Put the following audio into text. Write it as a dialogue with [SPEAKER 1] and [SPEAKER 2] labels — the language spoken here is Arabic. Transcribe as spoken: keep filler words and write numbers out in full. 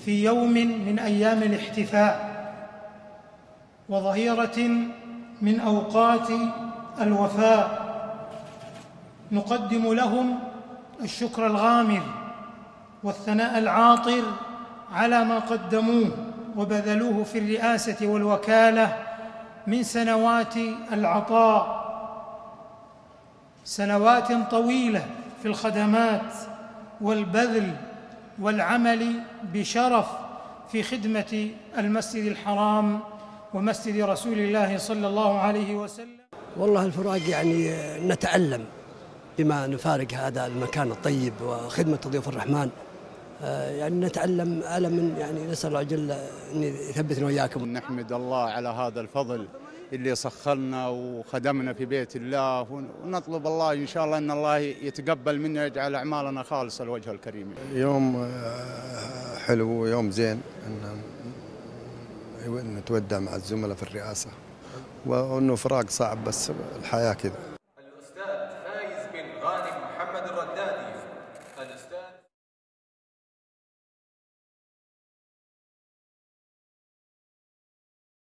[SPEAKER 1] في يوم من أيام الاحتفاء وظهيرة من أوقات الوفاء، نقدم لهم الشكر الغامر والثناء العاطر على ما قدموه وبذلوه في الرئاسة والوكالة من سنوات العطاء، سنوات طويلة في الخدمات والبذل والعمل بشرف في خدمة المسجد الحرام ومسجد رسول الله صلى الله عليه وسلم.
[SPEAKER 2] والله الفراق يعني نتألم بما نفارق هذا المكان الطيب وخدمة ضيوف الرحمن، يعني نتألم ألم، يعني نسأل الله جل أن يثبتنا وإياكم.
[SPEAKER 3] نحمد الله على هذا الفضل اللي سخرنا وخدمنا في بيت الله، ونطلب الله إن شاء الله أن الله يتقبل منا ويجعل أعمالنا خالصة لوجهه الكريم.
[SPEAKER 4] يوم حلو ويوم زين أن نتودع مع الزملاء في الرئاسة، وأنه فراق صعب بس الحياة كذا.
[SPEAKER 5] الأستاذ فايز بن غانم محمد الردادي. الأستاذ